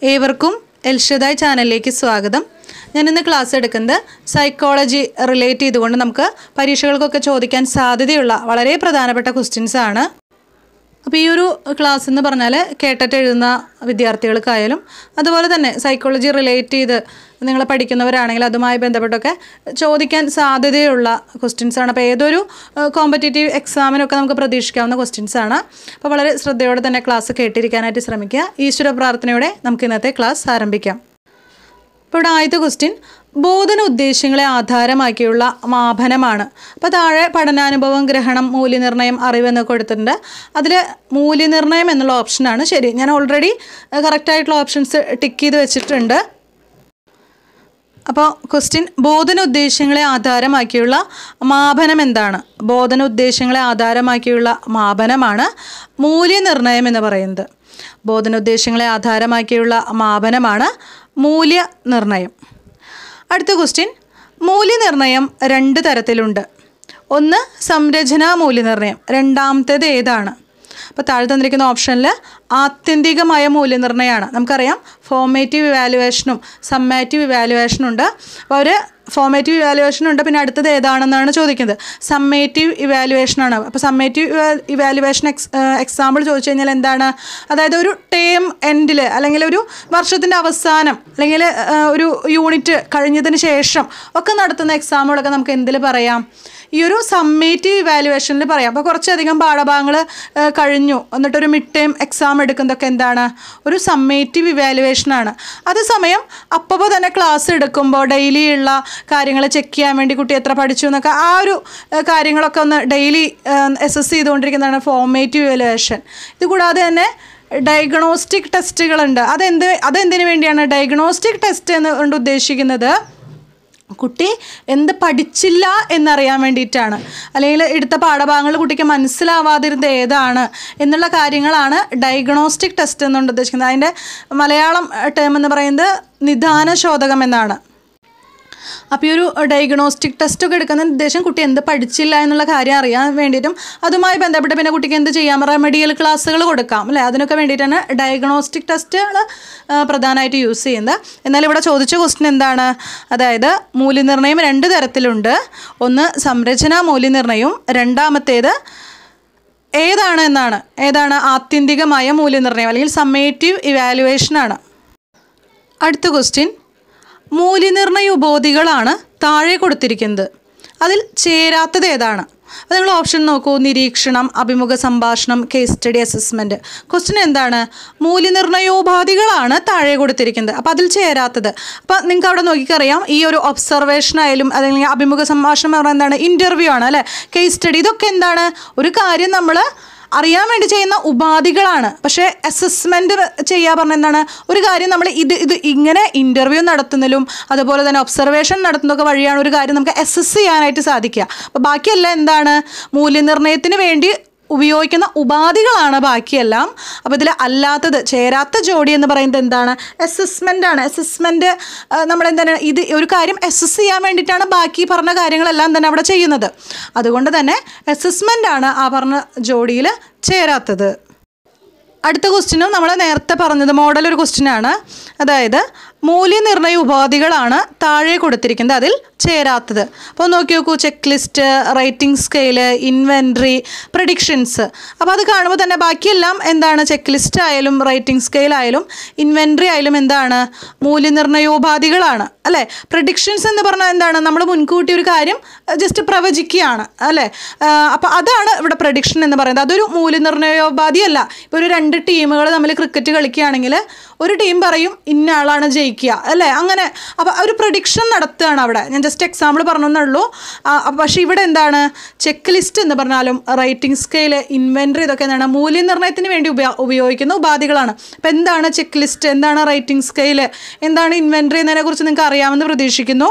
ഏവർക്കും എൽഷദായ് ചാനലിലേക്ക് സ്വാഗതം. ഞാൻ ഇന്ന് ക്ലാസ് എടുക്കുന്നത് സൈക്കോളജി റിലേറ്റ് ചെയ്തുകൊണ്ട് നമുക്ക് പരീക്ഷകൾക്കൊക്കെ ചോദിക്കാൻ സാധ്യതയുള്ള വളരെ പ്രധാനപ്പെട്ട ക്വസ്റ്റ്യൻസ് ആണ്. അപ്പോൾ ഈ ഒരു ക്ലാസ് എന്ന് പറഞ്ഞാൽ TET എഴുതുന്ന വിദ്യാർത്ഥികൾക്കായാലും അതുപോലെ തന്നെ സൈക്കോളജി റിലേറ്റ് ചെയ്ത് നിങ്ങൾ പഠിക്കുന്നവരാണെങ്കിൽ അതുമായി ബന്ധപ്പെട്ടൊക്കെ ചോദിക്കാൻ സാധ്യതയുള്ള ക്വസ്റ്റ്യൻസ് ആണ്. അപ്പോൾ ഏതൊരു കോമ്പറ്റേറ്റീവ് എക്സാമിനൊക്കെ നമുക്ക് പ്രതീക്ഷിക്കാവുന്ന ക്വസ്റ്റ്യൻസ് ആണ്. അപ്പോൾ വളരെ ശ്രദ്ധയോടെ തന്നെ ക്ലാസ് കേട്ടിരിക്കാനായിട്ട് ശ്രമിക്കുക. ഈശ്വര പ്രാർത്ഥനയോടെ നമുക്ക് ഇന്നത്തെ ക്ലാസ് ആരംഭിക്കാം. ഇപ്പോൾ ഇവിടെ ആദ്യത്തെ ക്വസ്റ്റ്യൻ ബോധന ഉദ്ദേശ്യങ്ങളെ ആധാരമാക്കിയുള്ള മാപനമാണ്. അപ്പോൾ താഴെ പഠനാനുഭവം, ഗ്രഹണം, മൂല്യനിർണ്ണയം, അറിവ് എന്നൊക്കെ കൊടുത്തിട്ടുണ്ട്. അതിൽ മൂല്യനിർണ്ണയം എന്നുള്ള ഓപ്ഷനാണ് ശരി. ഞാൻ ഓൾറെഡി കറക്റ്റായിട്ടുള്ള ഓപ്ഷൻസ് ടിക്ക് ചെയ്ത് വെച്ചിട്ടുണ്ട്. അപ്പോൾ ക്വസ്റ്റ്യൻ ബോധന ഉദ്ദേശ്യങ്ങളെ ആധാരമാക്കിയുള്ള മാപനം എന്താണ്? ബോധന ഉദ്ദേശ്യങ്ങളെ ആധാരമാക്കിയുള്ള മാപനമാണ് മൂല്യനിർണ്ണയം എന്ന് പറയുന്നത്. ബോധന ഉദ്ദേശ്യങ്ങളെ ആധാരമാക്കിയുള്ള മാപനമാണ് മൂല്യനിർണ്ണയം. അടുത്ത ക്വസ്റ്റ്യൻ മൂല്യനിർണ്ണയം രണ്ട് തരത്തിലുണ്ട്. ഒന്ന് സംരചനാ മൂല്യനിർണ്ണയം, രണ്ടാമത്തേത് ഏതാണ്? അപ്പോൾ താഴെ തന്നിരിക്കുന്ന ഓപ്ഷനിൽ ആത്യന്തികമായ മൂല്യനിർണ്ണയമാണ്. നമുക്കറിയാം ഫോർമേറ്റീവ് ഇവാലുവേഷനും സമ്മേറ്റീവ് ഇവാലുവേഷനും ഉണ്ട്. അപ്പോൾ ഒരു ഫോർമേറ്റീവ് ഇവാലുവേഷൻ ഉണ്ട്, പിന്നെ അടുത്തത് ഏതാണെന്നാണ് ചോദിക്കുന്നത്. സമ്മേറ്റീവ് ഇവാലുവേഷനാണ്. അപ്പോൾ സമ്മേറ്റീവ് ഇവാലുവേഷൻ എക്സാമ്പിൾ ചോദിച്ചു കഴിഞ്ഞാൽ എന്താണ്? അതായത് ഒരു ടേം എൻഡിൽ അല്ലെങ്കിൽ ഒരു വർഷത്തിൻ്റെ അവസാനം അല്ലെങ്കിൽ ഒരു യൂണിറ്റ് കഴിഞ്ഞതിന് ശേഷം ഒക്കെ നടത്തുന്ന എക്സാമുകളൊക്കെ നമുക്ക് എന്തിൽ പറയാം? ഈ ഒരു സമ്മേറ്റീവ് ഇവാലുവേഷനിൽ പറയാം. അപ്പോൾ കുറച്ചധികം പാഠഭാഗങ്ങൾ കഴിഞ്ഞു എന്നിട്ടൊരു മിഡ് ടേം എക്സാം എടുക്കുന്നതൊക്കെ എന്താണ്? ഒരു സമ്മേറ്റീവ് ഇവാലുവേഷനാണ്. അതേസമയം അപ്പോൾ തന്നെ ക്ലാസ് എടുക്കുമ്പോൾ ഡെയിലി ഉള്ള കാര്യങ്ങൾ ചെക്ക് ചെയ്യാൻ വേണ്ടി കുട്ടി എത്ര പഠിച്ചു എന്നൊക്കെ ആ ഒരു കാര്യങ്ങളൊക്കെ ഒന്ന് ഡെയിലി അസസ് ചെയ്തുകൊണ്ടിരിക്കുന്നതാണ് ഫോർമേറ്റീവ് ഇവാലുവേഷൻ. ഇതുകൂടാതെ തന്നെ ഡയഗ്നോസ്റ്റിക് ടെസ്റ്റുകളുണ്ട്. അതെന്തിനു വേണ്ടിയാണ് ഡയഗ്നോസ്റ്റിക് ടെസ്റ്റ് എന്നുകൊണ്ട് ഉദ്ദേശിക്കുന്നത്? കുട്ടി എന്ത് പഠിച്ചില്ല എന്നറിയാൻ വേണ്ടിയിട്ടാണ്, അല്ലെങ്കിൽ എടുത്ത പാഠഭാഗങ്ങൾ കുട്ടിക്ക് മനസ്സിലാവാതിരുന്നത് ഏതാണ് എന്നുള്ള കാര്യങ്ങളാണ് ഡയഗ്നോസ്റ്റിക് ടെസ്റ്റ് എന്നുകൊണ്ട് ഉദ്ദേശിക്കുന്നത്. അതിൻ്റെ മലയാളം ടേം എന്ന് പറയുന്നത് നിദാനശോധകം എന്നാണ്. അപ്പോൾ ഈ ഒരു ഡയഗ്നോസ്റ്റിക് ടെസ്റ്റൊക്കെ എടുക്കുന്ന ഉദ്ദേശം കുട്ടി എന്ത് പഠിച്ചില്ല എന്നുള്ള കാര്യം അറിയാൻ വേണ്ടിയിട്ടും അതുമായി ബന്ധപ്പെട്ട് പിന്നെ കുട്ടിക്ക് എന്ത് ചെയ്യാം, റെമഡിയൽ ക്ലാസ്സുകൾ കൊടുക്കാം അല്ലേ, അതിനൊക്കെ വേണ്ടിയിട്ടാണ് ഡയഗ്നോസ്റ്റിക് ടെസ്റ്റുകൾ പ്രധാനമായിട്ട് യൂസ് ചെയ്യുന്നത്. എന്നാൽ ഇവിടെ ചോദിച്ച ക്വസ്റ്റ്യൻ എന്താണ്? അതായത് മൂല്യനിർണ്ണയം രണ്ട് തരത്തിലുണ്ട്. ഒന്ന് സംരചനാ മൂല്യനിർണ്ണയവും രണ്ടാമത്തേത് ഏതാണ് എന്നാണ്. ഏതാണ്? ആത്യന്തികമായ മൂല്യനിർണ്ണയം അല്ലെങ്കിൽ സമ്മേറ്റീവ് ഇവാലുവേഷനാണ്. അടുത്ത ക്വസ്റ്റ്യൻ മൂല്യനിർണ്ണയ ഉപോധികളാണ് താഴെ കൊടുത്തിരിക്കുന്നത്. അതിൽ ചേരാത്തത് ഏതാണ്? അപ്പോൾ നിങ്ങൾ ഓപ്ഷൻ നോക്കൂ. നിരീക്ഷണം, അഭിമുഖ സംഭാഷണം, കേസ് സ്റ്റഡി, അസസ്മെൻറ്റ്. ക്വസ്റ്റ്യൻ എന്താണ്? മൂല്യനിർണ്ണയോപാധികളാണ് താഴെ കൊടുത്തിരിക്കുന്നത്. അപ്പോൾ അതിൽ ചേരാത്തത്. അപ്പോൾ നിങ്ങൾക്ക് അവിടെ നോക്കിക്കറിയാം, ഈ ഒരു ഒബ്സർവേഷൻ ആയാലും അല്ലെങ്കിൽ അഭിമുഖ സംഭാഷണം എന്ന് പറഞ്ഞാൽ എന്താണ്? ഇൻ്റർവ്യൂ ആണ് അല്ലേ. കേസ് സ്റ്റഡി ഇതൊക്കെ എന്താണ്? ഒരു കാര്യം നമ്മൾ അറിയാൻ വേണ്ടി ചെയ്യുന്ന ഉപാധികളാണ്. പക്ഷേ അസസ്മെൻറ്റ് ചെയ്യുക പറഞ്ഞാൽ എന്താണ്? ഒരു കാര്യം നമ്മൾ ഇത് ഇങ്ങനെ ഇൻ്റർവ്യൂ നടത്തുന്നതിലും അതുപോലെ തന്നെ ഒബ്സർവേഷൻ നടത്തുന്നതൊക്കെ വഴിയാണ് ഒരു കാര്യം നമുക്ക് അസസ് ചെയ്യാനായിട്ട് സാധിക്കുക. അപ്പോൾ ബാക്കിയെല്ലാം എന്താണ്? മൂല്യനിർണ്ണയത്തിന് വേണ്ടി ഉപയോഗിക്കുന്ന ഉപാധികളാണ് ബാക്കിയെല്ലാം. അപ്പോൾ ഇതിൽ അല്ലാത്തത് ചേരാത്ത ജോഡി എന്ന് പറയുന്നത് എന്താണ്? അസസ്മെൻ്റ് ആണ്. അസസ്മെൻറ്റ് നമ്മളെന്താണ് ഇത് ഒരു കാര്യം അസസ് ചെയ്യാൻ വേണ്ടിയിട്ടാണ് ബാക്കി പറഞ്ഞ കാര്യങ്ങളെല്ലാം തന്നെ അവിടെ ചെയ്യുന്നത്. അതുകൊണ്ട് തന്നെ അസസ്മെൻ്റ് ആണ് ആ പറഞ്ഞ ജോഡിയിൽ ചേരാത്തത്. അടുത്ത ക്വസ്റ്റ്യനും നമ്മൾ നേരത്തെ പറഞ്ഞത് മോഡൽ ഒരു ക്വസ്റ്റ്യനാണ്. അതായത് മൂല്യനിർണ്ണയ ഉപാധികളാണ് താഴെ കൊടുത്തിരിക്കുന്നത്, അതിൽ ചേരാത്തത്. അപ്പോൾ നോക്കൂ, check list, rating scale, inventory, predictions. അപ്പോൾ അത് കാണുമ്പോൾ തന്നെ ബാക്കിയെല്ലാം എന്താണ്? ചെക്ക് ലിസ്റ്റ് ആയാലും റൈറ്റിംഗ് സ്കെയിൽ ആയാലും ഇൻവെൻട്രി ആയാലും എന്താണ്? മൂല്യനിർണ്ണയോപാധികളാണ് അല്ലേ. പ്രഡിക്ഷൻസ് എന്ന് പറഞ്ഞാൽ എന്താണ്? നമ്മൾ മുൻകൂട്ടി ഒരു കാര്യം ജസ്റ്റ് പ്രവചിക്കുകയാണ് അല്ലേ. അപ്പോൾ അതാണ് ഇവിടെ പ്രഡിക്ഷൻ എന്ന് പറയുന്നത്. അതൊരു മൂല്യനിർണ്ണയോപാധിയല്ല. ഇപ്പോൾ ഒരു രണ്ട് ടീമുകൾ തമ്മിൽ ക്രിക്കറ്റ് കളിക്കുകയാണെങ്കിൽ ഒരു ടീം പറയും ഇന്ന ആളാണ് ജയിക്കുക അല്ലേ, അങ്ങനെ. അപ്പോൾ ഒരു പ്രഡിക്ഷൻ നടത്തുകയാണ് അവിടെ. ഞാൻ ജസ്റ്റ് എക്സാമ്പിൾ പറഞ്ഞെന്നുള്ളൂ. പക്ഷേ ഇവിടെ എന്താണ്? ചെക്ക് ലിസ്റ്റ് എന്ന് പറഞ്ഞാലും റൈറ്റിംഗ് സ്കെയില്, ഇൻവെൻട്രി ഇതൊക്കെ എന്താണ്? മൂല്യനിർണ്ണയത്തിന് വേണ്ടി ഉപയോഗിക്കുന്ന ഉപാധികളാണ്. അപ്പോൾ എന്താണ് ചെക്ക് ലിസ്റ്റ്, എന്താണ് റൈറ്റിംഗ് സ്കെയില്, എന്താണ് ഇൻവെൻട്രി എന്നതിനെക്കുറിച്ച് നിങ്ങൾക്ക് അറിയാമെന്ന് പ്രതീക്ഷിക്കുന്നു.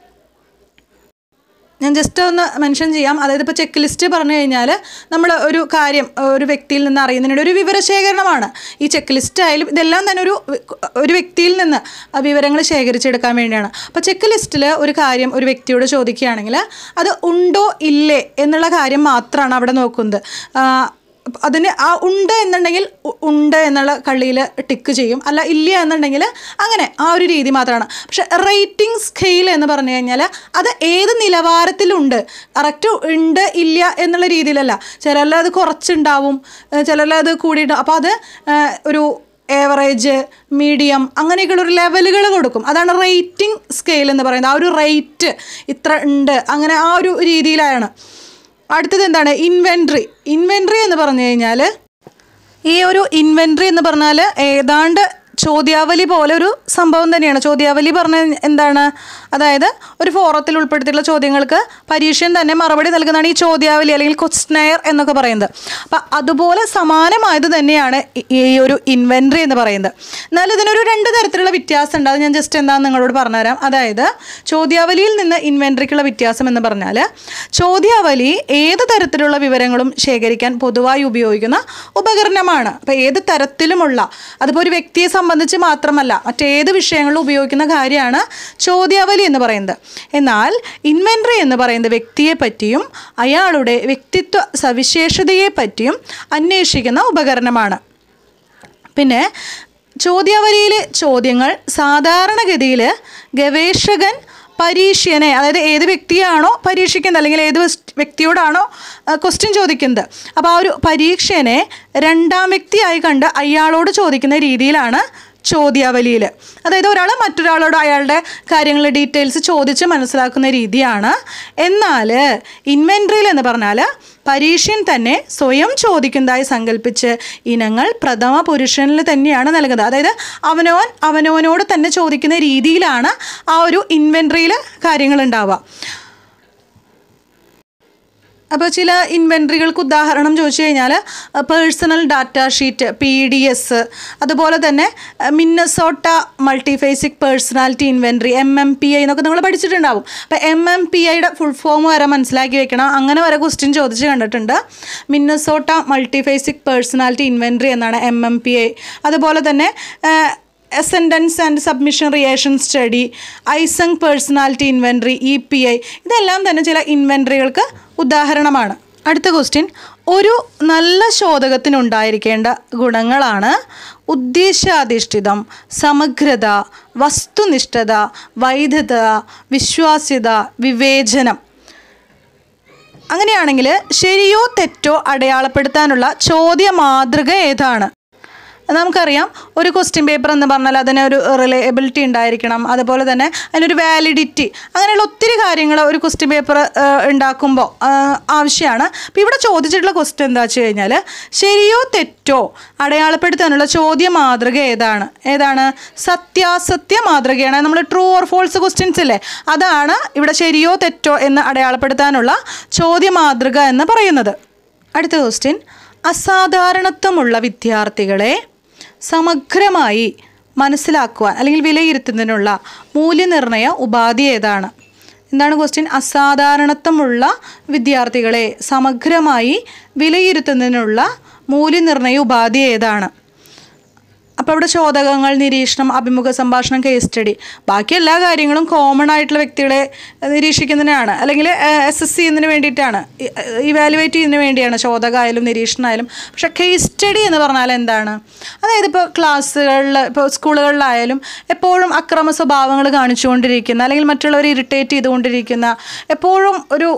ഞാൻ ജസ്റ്റ് ഒന്ന് മെൻഷൻ ചെയ്യാം. അതായത് ഇപ്പോൾ ചെക്ക് ലിസ്റ്റ് പറഞ്ഞു കഴിഞ്ഞാൽ നമ്മൾ ഒരു കാര്യം ഒരു വ്യക്തിയിൽ നിന്ന് അറിയുന്നതിനുള്ള ഒരു വിവരശേഖരണമാണ്. ഈ ചെക്ക് ലിസ്റ്റ് ആയാലും ഇതെല്ലാം തന്നെ ഒരു വ്യക്തിയിൽ നിന്ന് വിവരങ്ങൾ ശേഖരിച്ചെടുക്കാൻ വേണ്ടിയാണ്. അപ്പോൾ ചെക്ക് ലിസ്റ്റിൽ ഒരു കാര്യം ഒരു വ്യക്തിയോട് ചോദിക്കുകയാണെങ്കിൽ അത് ഉണ്ടോ ഇല്ലേ എന്നുള്ള കാര്യം മാത്രമാണ് അവിടെ നോക്കുന്നത്. അതിന് ആ ഉണ്ട് എന്നുണ്ടെങ്കിൽ ഉണ്ട് എന്നുള്ള കള്ളിയിൽ ടിക്ക് ചെയ്യും, അല്ല ഇല്ല എന്നുണ്ടെങ്കിൽ അങ്ങനെ ആ ഒരു രീതി മാത്രമാണ്. പക്ഷെ റേറ്റിംഗ് സ്കെയിൽ എന്ന് പറഞ്ഞു കഴിഞ്ഞാൽ അത് ഏത് നിലവാരത്തിലുണ്ട്, കറക്റ്റ് ഉണ്ട് ഇല്ല എന്നുള്ള രീതിയിലല്ല. ചിലരിൽ അത് കുറച്ചുണ്ടാവും, ചിലരിൽ അത് കൂടിയിട്ടുണ്ടാവും. അപ്പോൾ അത് ഒരു ഏവറേജ്, മീഡിയം അങ്ങനെയൊക്കെയുള്ളൊരു ലെവലുകൾ കൊടുക്കും. അതാണ് റേറ്റിംഗ് സ്കെയിൽ എന്ന് പറയുന്നത്. ആ ഒരു റേറ്റ് ഇത്ര ഉണ്ട് അങ്ങനെ ആ ഒരു രീതിയിലാണ്. അടുത്തത് എന്താണ്? ഇൻവെൻട്രി എന്ന് പറഞ്ഞു കഴിഞ്ഞാൽ ഈ ഒരു ഇൻവെൻട്രി എന്ന് പറഞ്ഞാൽ ഏതാണ്ട് ചോദ്യാവലി പോലെ ഒരു സംഭവം തന്നെയാണ്. ചോദ്യാവലി പറഞ്ഞ എന്താണ്? അതായത് ഒരു ഫോറത്തിൽ ഉൾപ്പെടുത്തിയിട്ടുള്ള ചോദ്യങ്ങൾക്ക് പരീക്ഷയിൽ തന്നെ മറുപടി നൽകുന്നതാണ് ഈ ചോദ്യാവലി അല്ലെങ്കിൽ ക്വസ്റ്റ്നെയർ എന്നൊക്കെ പറയുന്നത്. അപ്പം അതുപോലെ സമാനമായത് തന്നെയാണ് ഈ ഒരു ഇൻവെൻട്രി എന്ന് പറയുന്നത്. എന്നാൽ ഇതിനൊരു 2 തരത്തിലുള്ള വ്യത്യാസം ഉണ്ട്. അത് ഞാൻ ജസ്റ്റ് എന്താണെന്ന് നിങ്ങളോട് പറഞ്ഞുതരാം. അതായത് ചോദ്യാവലിയിൽ നിന്ന് ഇൻവെൻട്രിക്കുള്ള വ്യത്യാസം എന്ന് പറഞ്ഞാൽ, ചോദ്യാവലി ഏത് തരത്തിലുള്ള വിവരങ്ങളും ശേഖരിക്കാൻ പൊതുവായി ഉപയോഗിക്കുന്ന ഉപകരണമാണ്. അപ്പോൾ ഏത് തരത്തിലുമുള്ള, അതിപ്പോൾ ഒരു വ്യക്തിയെ സംബന്ധിച്ച് മാത്രമല്ല മറ്റേത് വിഷയങ്ങളിലും ഉപയോഗിക്കുന്ന കാര്യമാണ് ചോദ്യാവലി എന്ന് പറയുന്നത്. എന്നാൽ ഇൻവെൻട്രി എന്ന് പറയുന്നത് വ്യക്തിയെ പറ്റിയും അയാളുടെ വ്യക്തിത്വ സവിശേഷതയെ പറ്റിയും അന്വേഷിക്കുന്ന ഉപകരണമാണ്. പിന്നെ ചോദ്യാവലിയിലെ ചോദ്യങ്ങൾ സാധാരണഗതിയിൽ ഗവേഷകൻ പരീക്ഷനെ, അതായത് ഏത് വ്യക്തിയാണോ പരീക്ഷിക്കുന്നത് അല്ലെങ്കിൽ ഏത് വ്യക്തിയോടാണോ ക്വസ്റ്റ്യൻ ചോദിക്കുന്നത്, അപ്പോൾ ആ ഒരു പരീക്ഷനെ 2ാം വ്യക്തിയായി കണ്ട് അയാളോട് ചോദിക്കുന്ന രീതിയിലാണ് ചോദ്യാവലിയിൽ. അതായത് ഒരാൾ മറ്റൊരാളോട് അയാളുടെ കാര്യങ്ങളുടെ ഡീറ്റെയിൽസ് ചോദിച്ച് മനസ്സിലാക്കുന്ന രീതിയാണ്. എന്നാൽ ഇൻവെൻട്രിയിൽ എന്ന് പറഞ്ഞാൽ പരീക്ഷൻ തന്നെ സ്വയം ചോദിക്കുന്നതായി സങ്കല്പിച്ച് ഇനങ്ങൾ പ്രഥമ പുരുഷനിൽ തന്നെയാണ് നൽകുന്നത്. അതായത് അവനവനോട് തന്നെ ചോദിക്കുന്ന രീതിയിലാണ് ആ ഒരു ഇൻവെൻട്രിയിൽ കാര്യങ്ങൾ ഉണ്ടാവുക. അപ്പോൾ ചില ഇൻവെൻട്രികൾക്ക് ഉദാഹരണം ചോദിച്ചു കഴിഞ്ഞാൽ പേഴ്സണൽ ഡാറ്റ ഷീറ്റ് PDS, അതുപോലെ തന്നെ Minnesota multiphasic personality inventory MMPI എന്നൊക്കെ നിങ്ങൾ പഠിച്ചിട്ടുണ്ടാവും. അപ്പോൾ MMPIയുടെ ഫുൾ ഫോം വരെ മനസ്സിലാക്കി വെക്കണം. അങ്ങനെ വരെ ക്വസ്റ്റ്യൻ ചോദിച്ച് കണ്ടിട്ടുണ്ട്. മിന്നസോട്ട മൾട്ടിഫേസിക് പേഴ്സണാലിറ്റി ഇൻവെൻട്രി എന്നാണ് MMPI. അതുപോലെ തന്നെ ascendance and submission reaction study, Eysenck personality inventory EPI, ഇതെല്ലാം തന്നെ ചില ഇൻവെൻട്രികൾക്ക് ഉദാഹരണമാണ്. അടുത്ത ക്വസ്റ്റ്യൻ, ഒരു നല്ല ശോധകത്തിനുണ്ടായിരിക്കേണ്ട ഗുണങ്ങളാണ് ഉദ്ദേശ്യാധിഷ്ഠിതം, സമഗ്രത, വസ്തുനിഷ്ഠത, വൈദഗ്ധ്യത, വിശ്വാസ്യത, വിവേചനം. അങ്ങനെയാണെങ്കിൽ ശരിയോ തെറ്റോ അടയാളപ്പെടുത്താനുള്ള ചോദ്യ മാതൃക ഏതാണ്? നമുക്കറിയാം, ഒരു ക്വസ്റ്റ്യൻ പേപ്പർ എന്ന് പറഞ്ഞാൽ അതിനൊരു റിലയബിലിറ്റി ഉണ്ടായിരിക്കണം, അതുപോലെ തന്നെ അതിനൊരു വാലിഡിറ്റി, അങ്ങനെയുള്ള ഒത്തിരി കാര്യങ്ങൾ ഒരു ക്വസ്റ്റ്യൻ പേപ്പർ ഉണ്ടാക്കുമ്പോൾ ആവശ്യമാണ്. അപ്പോൾ ഇവിടെ ചോദിച്ചിട്ടുള്ള ക്വസ്റ്റ്യൻ എന്താ വെച്ച് കഴിഞ്ഞാൽ, ശരിയോ തെറ്റോ അടയാളപ്പെടുത്താനുള്ള ചോദ്യ മാതൃക ഏതാണ്? സത്യാസത്യ മാതൃകയാണ്. നമ്മൾ ട്രൂ ഓർ ഫോൾസ് ക്വസ്റ്റ്യൻസ് ഇല്ലേ, അതാണ് ഇവിടെ ശരിയോ തെറ്റോ എന്ന് അടയാളപ്പെടുത്താനുള്ള ചോദ്യ മാതൃക എന്ന് പറയുന്നത്. അടുത്ത ക്വസ്റ്റ്യൻ, അസാധാരണത്വമുള്ള വിദ്യാർത്ഥികളെ സമഗ്രമായി മനസ്സിലാക്കുവാൻ അല്ലെങ്കിൽ വിലയിരുത്തുന്നതിനുള്ള മൂല്യനിർണ്ണയ ഉപാധി ഏതാണ്? എന്താണ് ക്വസ്റ്റ്യൻ? അസാധാരണത്വമുള്ള വിദ്യാർത്ഥികളെ സമഗ്രമായി വിലയിരുത്തുന്നതിനുള്ള മൂല്യനിർണ്ണയ ഉപാധി ഏതാണ്? അപ്പോൾ ഇവിടെ ചോദകങ്ങൾ, നിരീക്ഷണം, അഭിമുഖ സംഭാഷണം, കേസ് സ്റ്റഡി, ബാക്കി എല്ലാ കാര്യങ്ങളും കോമൺ ആയിട്ടുള്ള വ്യക്തികളെ നിരീക്ഷിക്കുന്നതിനാണ്, അല്ലെങ്കിൽ SSC എന്നതിന് വേണ്ടിയിട്ടാണ്, ഇവാലുവേറ്റ് ചെയ്യുന്നതിന് വേണ്ടിയാണ് ചോദകമായാലും നിരീക്ഷണമായാലും. പക്ഷേ കേസ് സ്റ്റഡി എന്ന് പറഞ്ഞാൽ എന്താണ്? അതായത് ഇപ്പോൾ ക്ലാസ്സുകളിൽ, ഇപ്പോൾ സ്കൂളുകളിലായാലും എപ്പോഴും അക്രമ സ്വഭാവങ്ങൾ കാണിച്ചുകൊണ്ടിരിക്കുന്ന, അല്ലെങ്കിൽ മറ്റുള്ളവരെ ഇറിറ്റേറ്റ് ചെയ്തുകൊണ്ടിരിക്കുന്ന, എപ്പോഴും ഒരു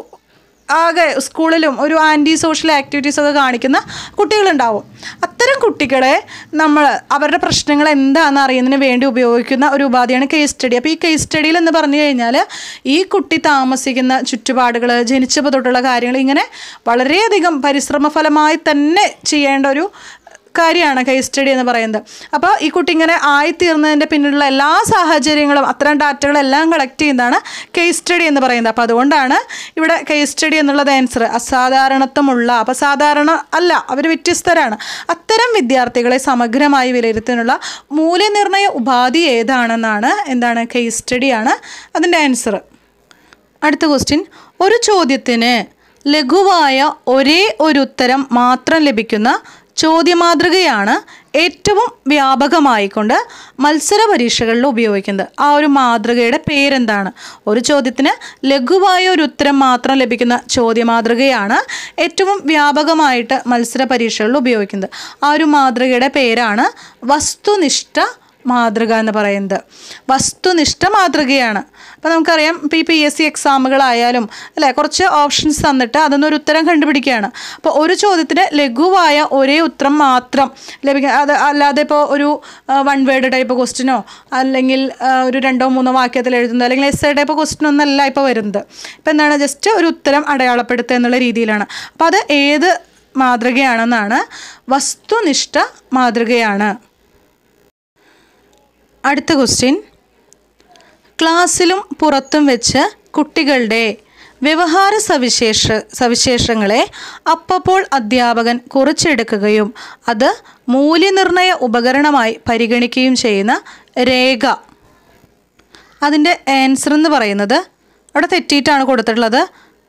ആകെ സ്കൂളിലും ഒരു ആൻറ്റി സോഷ്യൽ ആക്ടിവിറ്റീസൊക്കെ കാണിക്കുന്ന കുട്ടികളുണ്ടാവും. അത്തരം കുട്ടികളെ നമ്മൾ അവരുടെ പ്രശ്നങ്ങൾ എന്താണെന്ന് അറിയുന്നതിന് വേണ്ടി ഉപയോഗിക്കുന്ന ഒരു ഉപാധിയാണ് കേസ് സ്റ്റഡി. അപ്പോൾ ഈ കേസ് സ്റ്റഡിയിൽ എന്ന് പറഞ്ഞു കഴിഞ്ഞാൽ ഈ കുട്ടി താമസിക്കുന്ന ചുറ്റുപാടുകൾ, ജനിച്ചപ്പോൾ തൊട്ടുള്ള കാര്യങ്ങൾ, ഇങ്ങനെ വളരെയധികം പരിശ്രമഫലമായി തന്നെ ചെയ്യേണ്ട ഒരു കാര്യമാണ് കേസ് സ്റ്റഡി എന്ന് പറയുന്നത്. അപ്പോൾ ഈ കുട്ടി ഇങ്ങനെ ആയിത്തീർന്നതിൻ്റെ പിന്നിലുള്ള എല്ലാ സാഹചര്യങ്ങളും, അത്തരം ഡാറ്റകളെല്ലാം കളക്ട് ചെയ്യുന്നതാണ് കേസ് സ്റ്റഡി എന്ന് പറയുന്നത്. അപ്പോൾ അതുകൊണ്ടാണ് ഇവിടെ കേസ് സ്റ്റഡി എന്നുള്ളത് ആൻസർ. അസാധാരണത്വമുള്ള, അപ്പോൾ സാധാരണ അല്ല, അവർ വ്യത്യസ്തരാണ്, അത്തരം വിദ്യാർത്ഥികളെ സമഗ്രമായി വിലയിരുത്താനുള്ള മൂല്യനിർണ്ണയ ഉപാധി ഏതാണെന്നാണ്, എന്താണ്? കേസ് സ്റ്റഡിയാണ് അതിൻ്റെ ആൻസർ. അടുത്ത ക്വസ്റ്റ്യൻ, ഒരു ചോദ്യത്തിന് ലഘുവായ ഒരേ ഒരു ഉത്തരം മാത്രം ലഭിക്കുന്ന ചോദ്യമാതൃകയാണ് ഏറ്റവും വ്യാപകമായിക്കൊണ്ട് മത്സര പരീക്ഷകളിൽ ഉപയോഗിക്കുന്നത്. ആ ഒരു മാതൃകയുടെ പേരെന്താണ്? ഒരു ചോദ്യത്തിന് ലഘുവായ ഒരു ഉത്തരം മാത്രം ലഭിക്കുന്ന ചോദ്യമാതൃകയാണ് ഏറ്റവും വ്യാപകമായിട്ട് മത്സര പരീക്ഷകളിൽ ഉപയോഗിക്കുന്നത്. ആ ഒരു മാതൃകയുടെ പേരാണ് വസ്തുനിഷ്ഠ മാതൃക എന്ന് പറയുന്നത്. വസ്തുനിഷ്ഠ മാതൃകയാണ്. അപ്പോൾ നമുക്കറിയാം, ഇപ്പോൾ ഈ PSC എക്സാമുകളായാലും അല്ലേ, കുറച്ച് ഓപ്ഷൻസ് തന്നിട്ട് അതൊന്നൊരു ഉത്തരം കണ്ടുപിടിക്കുകയാണ്. അപ്പോൾ ഒരു ചോദ്യത്തിന് ലഘുവായ ഒരേ ഉത്തരം മാത്രം ലഭിക്കുക, അത് അല്ലാതെ ഇപ്പോൾ ഒരു 1 വേർഡ് ടൈപ്പ് ക്വസ്റ്റ്യനോ അല്ലെങ്കിൽ ഒരു 2-3 വാക്യത്തിൽ എഴുതുന്നത് അല്ലെങ്കിൽ എസ്സേ ടൈപ്പ് ക്വസ്റ്റ്യൻ ഒന്നല്ല ഇപ്പോൾ വരുന്നത്. ഇപ്പോൾ എന്താണ്, ജസ്റ്റ് ഒരു ഉത്തരം അടയാളപ്പെടുത്തുക എന്നുള്ള രീതിയിലാണ്. അപ്പോൾ അത് ഏത് മാതൃകയാണെന്നാണ്? വസ്തുനിഷ്ഠ മാതൃകയാണ്. അടുത്ത ക്വസ്റ്റ്യൻ, ക്ലാസ്സിലും പുറത്തും വെച്ച് കുട്ടികളുടെ വ്യവഹാര സവിശേഷങ്ങളെ അപ്പോൾ അധ്യാപകൻ കുറിച്ചെടുക്കുകയും അത് മൂല്യനിർണ്ണയ ഉപകരണമായി പരിഗണിക്കുകയും ചെയ്യുന്ന രേഖ. അതിൻ്റെ ആൻസർ എന്ന് പറയുന്നത് അവിടെ തെറ്റിയിട്ടാണ് കൊടുത്തിട്ടുള്ളത്.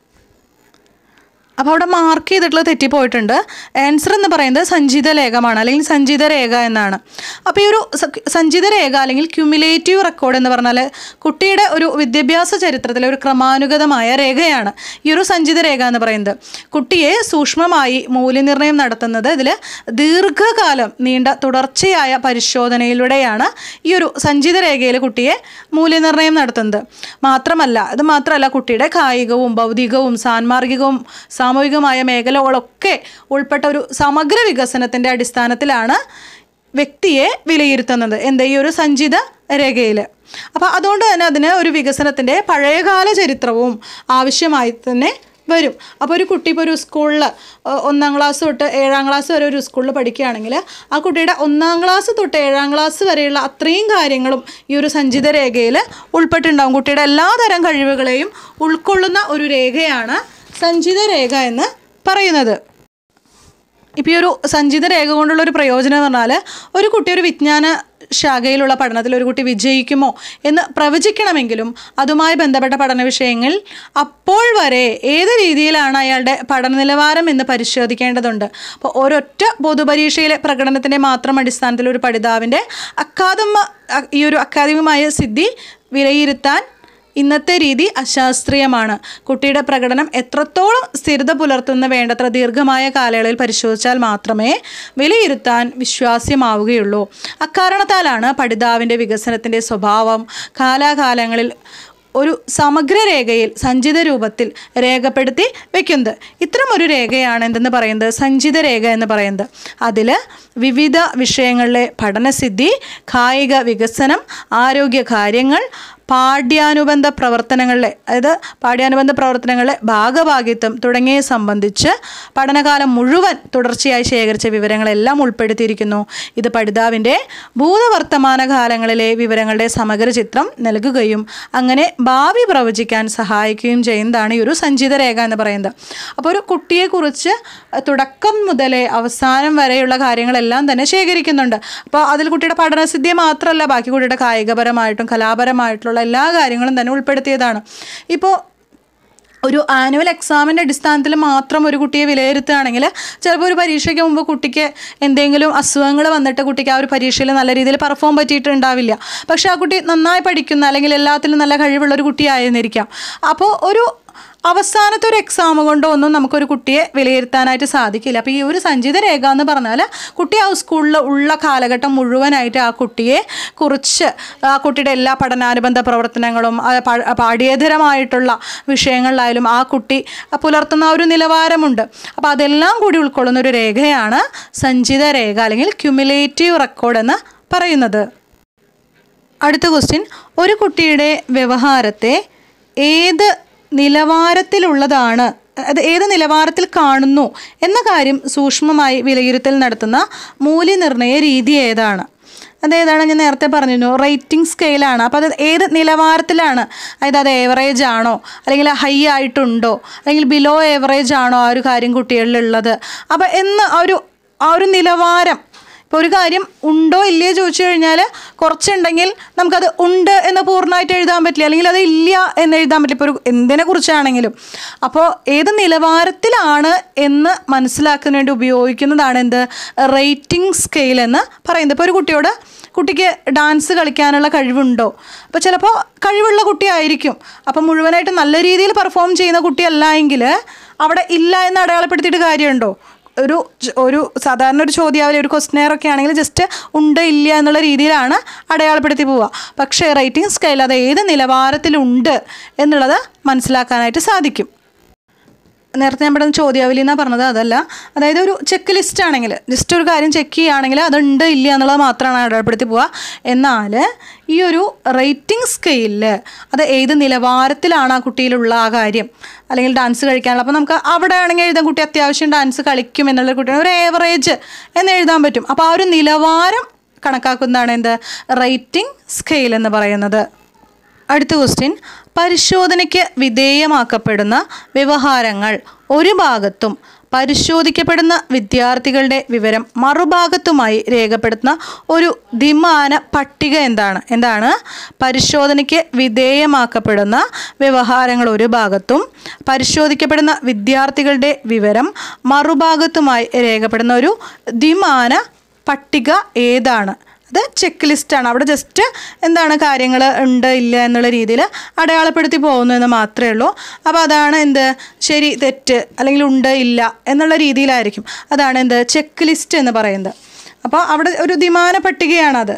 അപ്പോൾ അവിടെ മാർക്ക് ചെയ്തിട്ടുള്ളത് തെറ്റിപ്പോയിട്ടുണ്ട്. ആൻസർ എന്ന് പറയുന്നത് സഞ്ചിത ലേഖമാണ് അല്ലെങ്കിൽ സഞ്ചിത രേഖ എന്നാണ്. അപ്പോൾ ഈ ഒരു സഞ്ചിത രേഖ അല്ലെങ്കിൽ ക്യുമുലേറ്റീവ് റെക്കോർഡ് എന്ന് പറഞ്ഞാൽ കുട്ടിയുടെ ഒരു വിദ്യാഭ്യാസ ചരിത്രത്തിലെ ഒരു ക്രമാനുഗതമായ രേഖയാണ് ഈ ഒരു സഞ്ചിത രേഖ എന്ന് പറയുന്നത്. കുട്ടിയെ സൂക്ഷ്മമായി മൂല്യനിർണ്ണയം നടത്തുന്നത് ഇതിൽ ദീർഘകാലം നീണ്ട തുടർച്ചയായ പരിശോധനയിലൂടെയാണ് ഈ ഒരു സഞ്ചിത രേഖയിൽ കുട്ടിയെ മൂല്യനിർണ്ണയം നടത്തുന്നത്. മാത്രമല്ല കുട്ടിയുടെ കായികവും ഭൗതികവും സാൻമാർഗികവും സാമൂഹികമായ മേഖലകളൊക്കെ ഉൾപ്പെട്ട ഒരു സമഗ്ര വികസനത്തിൻ്റെ അടിസ്ഥാനത്തിലാണ് വ്യക്തിയെ വിലയിരുത്തുന്നത് ഈ ഒരു സഞ്ചിത രേഖയിൽ. അപ്പോൾ അതുകൊണ്ട് തന്നെ അതിന് ഒരു വികസനത്തിൻ്റെ പഴയകാല ചരിത്രവും ആവശ്യമായി തന്നെ വരും. അപ്പോൾ ഒരു കുട്ടി ഇപ്പോൾ ഒരു സ്കൂളിൽ 1-ാം ക്ലാസ് തൊട്ട് 7-ാം ക്ലാസ് വരെ ഒരു സ്കൂളിൽ പഠിക്കുകയാണെങ്കിൽ ആ കുട്ടിയുടെ 1-ാം ക്ലാസ് തൊട്ട് 7-ാം ക്ലാസ് വരെയുള്ള അത്രയും കാര്യങ്ങളും ഈ ഒരു സഞ്ചിത രേഖയിൽ ഉൾപ്പെട്ടിട്ടുണ്ടാകും. കുട്ടിയുടെ എല്ലാതരം കഴിവുകളെയും ഉൾക്കൊള്ളുന്ന ഒരു രേഖയാണ് സഞ്ചിത രേഖ എന്ന് പറയുന്നത്. ഇപ്പോൾ ഈ ഒരു സഞ്ചിത രേഖ കൊണ്ടുള്ളൊരു പ്രയോജനം എന്ന് പറഞ്ഞാൽ ഒരു കുട്ടി ഒരു വിജ്ഞാന ശാഖയിലുള്ള പഠനത്തിൽ ഒരു കുട്ടി വിജയിക്കുമോ എന്ന് പ്രവചിക്കണമെങ്കിലും അതുമായി ബന്ധപ്പെട്ട പഠന വിഷയങ്ങൾ അപ്പോൾ വരെ ഏത് രീതിയിലാണ് അയാളുടെ പഠന നിലവാരം എന്ന് പരിശോധിക്കേണ്ടതുണ്ട്. അപ്പോൾ ഒരൊറ്റ പൊതുപരീക്ഷയിലെ പ്രകടനത്തിൻ്റെ മാത്രം അടിസ്ഥാനത്തിൽ ഒരു പഠിതാവിൻ്റെ ഈ ഒരു അക്കാദമികമായ സിദ്ധി വിലയിരുത്താൻ ഇന്നത്തെ രീതി അശാസ്ത്രീയമാണ്. കുട്ടിയുടെ പ്രകടനം എത്രത്തോളം സ്ഥിരത പുലർത്തുന്ന വേണ്ടത്ര ദീർഘമായ കാലയളവിൽ പരിശോധിച്ചാൽ മാത്രമേ വിലയിരുത്താൻ വിശ്വാസ്യമാവുകയുള്ളൂ. അക്കാരണത്താലാണ് പഠിതാവിൻ്റെ വികസനത്തിൻ്റെ സ്വഭാവം കാലാകാലങ്ങളിൽ ഒരു സമഗ്ര രേഖയിൽ സഞ്ചിത രൂപത്തിൽ രേഖപ്പെടുത്തി വയ്ക്കുന്നത്. ഇത്തരമൊരു രേഖയാണ് എന്തെന്ന് പറയുന്നത്? സഞ്ചിത രേഖ എന്ന് പറയുന്നത്. അതിൽ വിവിധ വിഷയങ്ങളിലെ പഠനസിദ്ധി, കായിക വികസനം, ആരോഗ്യ കാര്യങ്ങൾ, പാഠ്യാനുബന്ധ പ്രവർത്തനങ്ങളിലെ ഭാഗഭാഗിത്വം തുടങ്ങിയ സംബന്ധിച്ച് പഠനകാലം മുഴുവൻ തുടർച്ചയായി ശേഖരിച്ച വിവരങ്ങളെല്ലാം ഉൾപ്പെടുത്തിയിരിക്കുന്നു. ഇത് പഠിതാവിൻ്റെ ഭൂതവർത്തമാന കാലങ്ങളിലെ വിവരങ്ങളുടെ സമഗ്ര ചിത്രം നൽകുകയും അങ്ങനെ ഭാവി പ്രവചിക്കാൻ സഹായിക്കുകയും ചെയ്യുന്നതാണ് ഈ ഒരു സഞ്ചിത രേഖ എന്ന് പറയുന്നത്. അപ്പോൾ ഒരു കുട്ടിയെക്കുറിച്ച് തുടക്കം മുതലേ അവസാനം വരെയുള്ള കാര്യങ്ങളെല്ലാം തന്നെ ശേഖരിക്കുന്നുണ്ട്. അപ്പോൾ അതിൽ കുട്ടിയുടെ പഠനസിദ്ധിയെ മാത്രമല്ല, ബാക്കി കുട്ടിയുടെ കായികപരമായിട്ടും കലാപരമായിട്ടുള്ള എല്ലാ കാര്യങ്ങളും തന്നെ ഉൾപ്പെടുത്തിയതാണ്. ഇപ്പോൾ ഒരു ആനുവൽ എക്സാമിൻ്റെ അടിസ്ഥാനത്തിൽ മാത്രം ഒരു കുട്ടിയെ വിലയിരുത്തുകയാണെങ്കിൽ ചിലപ്പോൾ ഒരു പരീക്ഷയ്ക്ക് മുമ്പ് കുട്ടിക്ക് എന്തെങ്കിലും അസുഖങ്ങൾ വന്നിട്ട് കുട്ടിക്ക് ആ ഒരു പരീക്ഷയിൽ നല്ല രീതിയിൽ പെർഫോം പറ്റിയിട്ടുണ്ടാവില്ല. പക്ഷേ ആ കുട്ടി നന്നായി പഠിക്കുന്ന അല്ലെങ്കിൽ എല്ലാത്തിലും നല്ല കഴിവുള്ളൊരു കുട്ടിയായിരുന്നിരിക്കാം. അപ്പോൾ ഒരു അവസാനത്തെ ഒരു എക്സാം കൊണ്ടോ ഒന്നും നമുക്കൊരു കുട്ടിയെ വിലയിരുത്താനായിട്ട് സാധിക്കില്ല. അപ്പോൾ ഈ ഒരു സഞ്ചിത രേഖ എന്ന് പറഞ്ഞാൽ കുട്ടി ആ സ്കൂളിൽ ഉള്ള കാലഘട്ടം മുഴുവനായിട്ട് ആ കുട്ടിയെ കുറിച്ച് ആ കുട്ടിയുടെ എല്ലാ പഠനാനുബന്ധ പ്രവർത്തനങ്ങളും പാഠ്യേതരമായിട്ടുള്ള വിഷയങ്ങളിലായാലും ആ കുട്ടി പുലർത്തുന്ന ഒരു നിലവാരമുണ്ട്. അപ്പോൾ അതെല്ലാം കൂടി ഉൾക്കൊള്ളുന്ന ഒരു രേഖയാണ് സഞ്ചിത രേഖ അല്ലെങ്കിൽ ക്യുമുലേറ്റീവ് റെക്കോർഡ് എന്ന് പറയുന്നത്. അടുത്ത ക്വസ്റ്റ്യൻ, ഒരു കുട്ടിയുടെ വ്യവഹാരത്തെ ഏത് നിലവാരത്തിലുള്ളതാണ്, അത് ഏത് നിലവാരത്തിൽ കാണുന്നു എന്ന കാര്യം സൂക്ഷ്മമായി വിലയിരുത്തൽ നടത്തുന്ന മൂല്യനിർണ്ണയ രീതി ഏതാണ്? അതേതാണ്? ഞാൻ നേരത്തെ പറഞ്ഞിരുന്നു, റേറ്റിംഗ് സ്കെയിലാണ്. അപ്പോൾ അത് ഏത് നിലവാരത്തിലാണ്? അതായത് അത് ഏവറേജ് ആണോ, അല്ലെങ്കിൽ ഹൈ ആയിട്ടുണ്ടോ, അല്ലെങ്കിൽ ബിലോ ഏവറേജ് ആണോ ആ ഒരു കാര്യം കുട്ടികളിലുള്ളത്? അപ്പോൾ ആ ഒരു നിലവാരം ഇപ്പോൾ ഒരു കാര്യം ഉണ്ടോ ഇല്ലയോ ചോദിച്ചു കഴിഞ്ഞാൽ കുറച്ചുണ്ടെങ്കിൽ നമുക്കത് ഉണ്ട് എന്ന് പൂർണ്ണമായിട്ട് എഴുതാൻ പറ്റില്ല, അല്ലെങ്കിൽ അത് ഇല്ല എന്ന് എഴുതാൻ പറ്റില്ല. ഇപ്പോൾ ഒരു എന്തിനെ കുറിച്ചാണെങ്കിലും. അപ്പോൾ ഏത് നിലവാരത്തിലാണ് എന്ന് മനസ്സിലാക്കാൻ വേണ്ടി ഉപയോഗിക്കുന്നതാണ് എന്ത്, റേറ്റിംഗ് സ്കെയിൽ എന്ന് പറയുന്നത്. ഇപ്പോൾ ഒരു കുട്ടിക്ക് ഡാൻസ് കളിക്കാനുള്ള കഴിവുണ്ടോ? അപ്പോൾ ചിലപ്പോൾ കഴിവുള്ള കുട്ടിയായിരിക്കും, അപ്പം മുഴുവനായിട്ട് നല്ല രീതിയിൽ പെർഫോം ചെയ്യുന്ന കുട്ടിയല്ല എങ്കിൽ അവിടെ ഇല്ല എന്ന് അടയാളപ്പെടുത്തിയിട്ട് കാര്യമുണ്ടോ? ഒരു സാധാരണ ഒരു ചോദ്യാവലി, ഒരു ക്വസ്റ്റ്യനെയറൊക്കെ ആണെങ്കിൽ ജസ്റ്റ് ഉണ്ട് ഇല്ല എന്നുള്ള രീതിയിലാണ് അടയാളപ്പെടുത്തി പോവുക. പക്ഷേ റേറ്റിംഗ് സ്കെയിൽ അത് ഏത് നിലവാരത്തിലുണ്ട് എന്നുള്ളത് മനസ്സിലാക്കാനായിട്ട് സാധിക്കും. നേരത്തെ ഞാൻ ഇവിടെ ചോദ്യാവലി എന്നാണ് പറഞ്ഞത്, അതല്ല. അതായത് ഒരു ചെക്ക് ലിസ്റ്റ് ആണെങ്കിൽ, ജസ്റ്റ് ഒരു കാര്യം ചെക്ക് ചെയ്യുകയാണെങ്കിൽ അതുണ്ട് ഇല്ല എന്നുള്ളത് മാത്രമാണ് അടയാളപ്പെടുത്തി പോവുക. എന്നാൽ ഈ ഒരു റേറ്റിംഗ് സ്കെയിലിൽ അത് ഏത് നിലവാരത്തിലാണ് ആ കുട്ടിയിലുള്ള ആ കാര്യം, അല്ലെങ്കിൽ ഡാൻസ് കഴിക്കാനുള്ള, അപ്പോൾ നമുക്ക് അവിടെ ആണെങ്കിൽ എഴുതാൻ കുട്ടി അത്യാവശ്യം ഡാൻസ് കളിക്കും എന്നുള്ള കുട്ടിയാണ് ഒരു ഏവറേജ് എന്ന് എഴുതാൻ പറ്റും. അപ്പോൾ ആ ഒരു നിലവാരം കണക്കാക്കുന്നതാണ് എന്ത്, റേറ്റിംഗ് സ്കെയിൽ എന്ന് പറയുന്നത്. അടുത്ത ക്വസ്റ്റ്യൻ, പരിശോധനയ്ക്ക് വിധേയമാക്കപ്പെടുന്ന വ്യവഹാരങ്ങൾ ഒരു ഭാഗത്തും പരിശോധിക്കപ്പെടുന്ന വിദ്യാർത്ഥികളുടെ വിവരം മറുഭാഗത്തുമായി രേഖപ്പെടുത്തുന്ന ഒരു ദ്വിമാന പട്ടിക എന്താണ്? പരിശോധനയ്ക്ക് വിധേയമാക്കപ്പെടുന്ന വ്യവഹാരങ്ങൾ ഒരു ഭാഗത്തും പരിശോധിക്കപ്പെടുന്ന വിദ്യാർത്ഥികളുടെ വിവരം മറുഭാഗത്തുമായി രേഖപ്പെടുന്ന ഒരു ദ്വിമാന പട്ടിക ഏതാണ്? അത് ചെക്ക് ലിസ്റ്റാണ്. അവിടെ ജസ്റ്റ് എന്താണ് കാര്യങ്ങൾ ഉണ്ട് ഇല്ല എന്നുള്ള രീതിയിൽ അടയാളപ്പെടുത്തി പോകുന്നു എന്ന് മാത്രമേ ഉള്ളൂ. അപ്പോൾ അതാണ് എന്ത്, ശരി തെറ്റ് അല്ലെങ്കിൽ ഉണ്ട് ഇല്ല എന്നുള്ള രീതിയിലായിരിക്കും. അതാണ് എന്ത്, ചെക്ക് ലിസ്റ്റ് എന്ന് പറയുന്നത്. അപ്പോൾ അവിടെ ഒരു ദ്വിമാന പട്ടികയാണത്.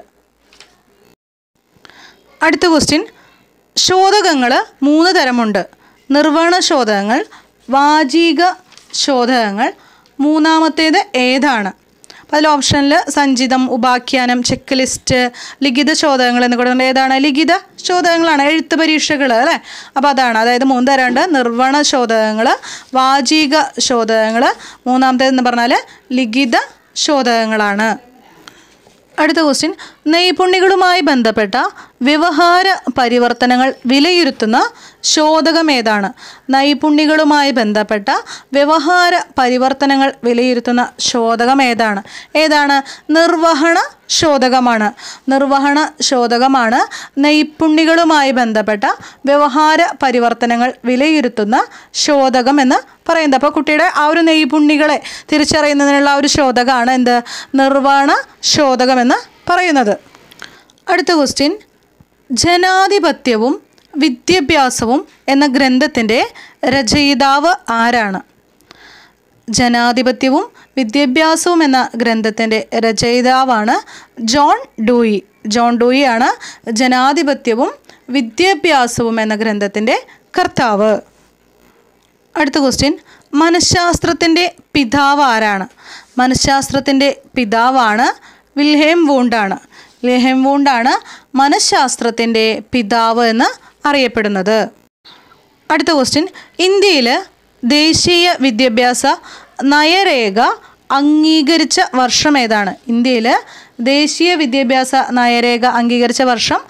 അടുത്ത ക്വസ്റ്റ്യൻ, ശോധകങ്ങൾ 3 തരമുണ്ട്. നിർവ്വഹണ ശോധകങ്ങൾ, വാചിക ശോധകങ്ങൾ, മൂന്നാമത്തേത് ഏതാണ്? അതിൽ ഓപ്ഷനിൽ സഞ്ചിതം, ഉപാഖ്യാനം, ചെക്ക് ലിസ്റ്റ്, ലിഖിത ശോധകങ്ങൾ എന്ന് കൊടുക്കുന്നത് ഏതാണ്? ലിഖിത ശോധകങ്ങളാണ്, എഴുത്ത് പരീക്ഷകൾ അല്ലേ. അപ്പോൾ അതാണ്, അതായത് 3 തരമുണ്ട്. നിർവ്വഹണ ശോധകങ്ങൾ, വാചിക ശോധകങ്ങൾ, മൂന്നാമത്തേതെന്ന് പറഞ്ഞാൽ ലിഖിത ശോധകങ്ങളാണ്. അടുത്ത ക്വസ്റ്റ്യൻ, നൈപുണ്യങ്ങളുമായി ബന്ധപ്പെട്ട വ്യവഹാര പരിവർത്തനങ്ങൾ വിലയിരുത്തുന്ന ശോധകം ഏതാണ്? നൈപുണ്യങ്ങളുമായി ബന്ധപ്പെട്ട വ്യവഹാര പരിവർത്തനങ്ങൾ വിലയിരുത്തുന്ന ശോധകം ഏതാണ്? നിർവ്വഹണ ശോധകമാണ്. നിർവ്വഹണ ശോധകമാണ് നൈപുണ്യങ്ങളുമായി ബന്ധപ്പെട്ട വ്യവഹാര പരിവർത്തനങ്ങൾ വിലയിരുത്തുന്ന ശോധകം എന്ന് പറയുന്നത്. അപ്പോൾ കുട്ടിയുടെ ആ ഒരു നൈപുണ്യങ്ങളെ തിരിച്ചറിയുന്നതിനുള്ള ഒരു ശോധകമാണ് എന്ത്, നിർവ്വഹണ ശോധകം എന്ന് പറയുന്നത്. അടുത്ത ക്വസ്റ്റ്യൻ, ജനാധിപത്യവും വിദ്യാഭ്യാസവും എന്ന ഗ്രന്ഥത്തിൻ്റെ രചയിതാവ് ആരാണ്? ജനാധിപത്യവും വിദ്യാഭ്യാസവും എന്ന ഗ്രന്ഥത്തിൻ്റെ രചയിതാവാണ് ജോൺ ഡൂയി. ജോൺ ഡൂയി ആണ് ജനാധിപത്യവും വിദ്യാഭ്യാസവും എന്ന ഗ്രന്ഥത്തിൻ്റെ കർത്താവ്. അടുത്ത ക്വസ്റ്റ്യൻ, മനഃശാസ്ത്രത്തിൻ്റെ പിതാവ് ആരാണ്? മനഃശാസ്ത്രത്തിൻ്റെ പിതാവാണ് വിൽഹെം വൂണ്ടാണ്. വിൽഹെം വൂണ്ടാണ് മനഃശാസ്ത്രത്തിൻ്റെ പിതാവ് എന്ന് അറിയപ്പെടുന്നത്. അടുത്ത ക്വസ്റ്റ്യൻ, ഇന്ത്യയിൽ ദേശീയ വിദ്യാഭ്യാസ നയരേഖ അംഗീകരിച്ച വർഷം ഏതാണ്? ഇന്ത്യയിൽ ദേശീയ വിദ്യാഭ്യാസ നയരേഖ അംഗീകരിച്ച വർഷം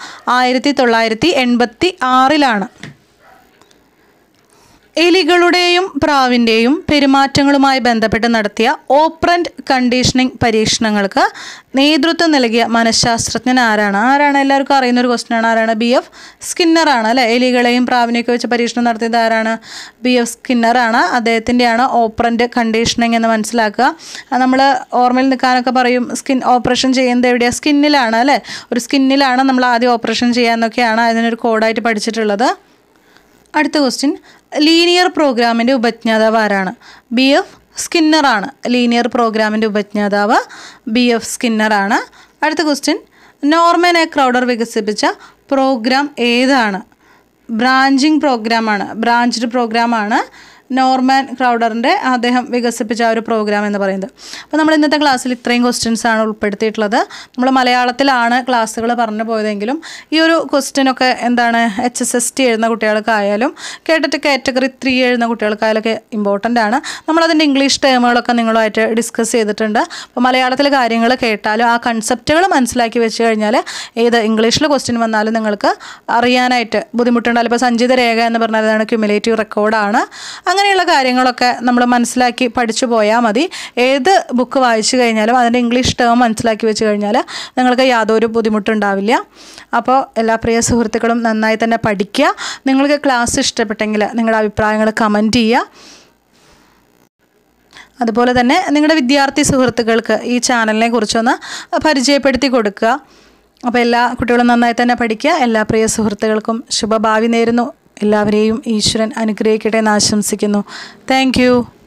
1986 എലികളുടെയും പ്രാവിൻ്റെയും പെരുമാറ്റങ്ങളുമായി ബന്ധപ്പെട്ട് നടത്തിയ ഓപ്പറൻ്റ് കണ്ടീഷനിങ് പരീക്ഷണങ്ങൾക്ക് നേതൃത്വം നൽകിയ മനഃശാസ്ത്രജ്ഞൻ ആരാണ്? എല്ലാവർക്കും അറിയുന്നൊരു ക്വസ്റ്റ്യനാണ്. ആരാണ്? BF സ്കിന്നറാണ് അല്ലേ. എലികളെയും പ്രാവിനെയൊക്കെ വെച്ച് പരീക്ഷണം നടത്തിയത് ആരാണ്? BF സ്കിന്നറാണ്. അദ്ദേഹത്തിൻ്റെയാണ് ഓപ്പറൻ്റ് കണ്ടീഷനിങ് എന്ന് മനസ്സിലാക്കുക. നമ്മൾ ഓർമ്മയിൽ നിൽക്കാനൊക്കെ പറയും, സ്കിൻ ഓപ്പറേഷൻ ചെയ്യുന്നത് എവിടെയാണ്? സ്കിന്നിലാണ് അല്ലേ. ഒരു സ്കിന്നിലാണ് നമ്മൾ ആദ്യം ഓപ്പറേഷൻ ചെയ്യാമെന്നൊക്കെയാണ് അതിനൊരു കോഡായിട്ട് പഠിച്ചിട്ടുള്ളത്. അടുത്ത ക്വസ്റ്റ്യൻ, ലീനിയർ പ്രോഗ്രാമിൻ്റെ ഉപജ്ഞാതാവ് ആരാണ്? BF സ്കിന്നറാണ്. ലീനിയർ പ്രോഗ്രാമിൻ്റെ ഉപജ്ഞാതാവ് BF സ്കിന്നറാണ്. അടുത്ത ക്വസ്റ്റ്യൻ, നോർമൻ എ ക്രൗഡർ വികസിപ്പിച്ച പ്രോഗ്രാം ഏതാണ്? ബ്രാഞ്ചിങ് പ്രോഗ്രാമാണ്. ബ്രാഞ്ച്ഡ് പ്രോഗ്രാമാണ് നോർമൻ ക്രൗഡറിൻ്റെ അദ്ദേഹം വികസിപ്പിച്ച ഒരു പ്രോഗ്രാം എന്ന് പറയുന്നത്. അപ്പോൾ നമ്മൾ ഇന്നത്തെ ക്ലാസ്സിൽ ഇത്രയും ക്വസ്റ്റ്യൻസാണ് ഉൾപ്പെടുത്തിയിട്ടുള്ളത്. നമ്മൾ മലയാളത്തിലാണ് ക്ലാസ്സുകൾ പറഞ്ഞു പോയതെങ്കിലും ഈ ഒരു ക്വസ്റ്റ്യനൊക്കെ എന്താണ് HSST എഴുതുന്ന കുട്ടികൾക്കായാലും കേട്ടിട്ട് കാറ്റഗറി 3 എഴുതുന്ന കുട്ടികൾക്കായാലൊക്കെ ഇമ്പോർട്ടൻ്റ് ആണ്. നമ്മളതിൻ്റെ ഇംഗ്ലീഷ് ടേമുകളൊക്കെ നിങ്ങളുമായിട്ട് ഡിസ്കസ് ചെയ്തിട്ടുണ്ട്. അപ്പോൾ മലയാളത്തിൽ കാര്യങ്ങൾ കേട്ടാലും ആ കൺസെപ്റ്റുകൾ മനസ്സിലാക്കി വെച്ച് കഴിഞ്ഞാൽ ഏത് ഇംഗ്ലീഷിൽ ക്വസ്റ്റ്യൻ വന്നാലും നിങ്ങൾക്ക് അറിയാനായിട്ട് ബുദ്ധിമുട്ടുണ്ടാവില്ല. ഇപ്പോൾ സഞ്ചിത രേഖ എന്ന് പറഞ്ഞാൽ അതാണ് ക്യുമുലേറ്റീവ് റെക്കോർഡാണ്. അങ്ങനെ അങ്ങനെയുള്ള കാര്യങ്ങളൊക്കെ നമ്മൾ മനസ്സിലാക്കി പഠിച്ചു പോയാൽ മതി. ഏത് ബുക്ക് വായിച്ചു കഴിഞ്ഞാലും അതിൻ്റെ ഇംഗ്ലീഷ് ടേം മനസ്സിലാക്കി വെച്ച് കഴിഞ്ഞാൽ നിങ്ങൾക്ക് യാതൊരു ബുദ്ധിമുട്ടുണ്ടാവില്ല. അപ്പോൾ എല്ലാ പ്രിയ സുഹൃത്തുക്കളും നന്നായി തന്നെ പഠിക്കുക. നിങ്ങൾക്ക് ക്ലാസ് ഇഷ്ടപ്പെട്ടെങ്കിൽ നിങ്ങളുടെ അഭിപ്രായങ്ങൾ കമൻറ്റ് ചെയ്യുക. അതുപോലെ തന്നെ നിങ്ങളുടെ വിദ്യാർത്ഥി സുഹൃത്തുക്കൾക്ക് ഈ ചാനലിനെ കുറിച്ചൊന്ന് പരിചയപ്പെടുത്തി കൊടുക്കുക. അപ്പോൾ എല്ലാ കുട്ടികളും നന്നായി തന്നെ പഠിക്കുക. എല്ലാ പ്രിയ സുഹൃത്തുക്കൾക്കും ശുഭഭാവി നേരുന്നു. എല്ലാവരെയും ഈശ്വരൻ അനുഗ്രഹിക്കട്ടെ എന്ന് ആശംസിക്കുന്നു. താങ്ക്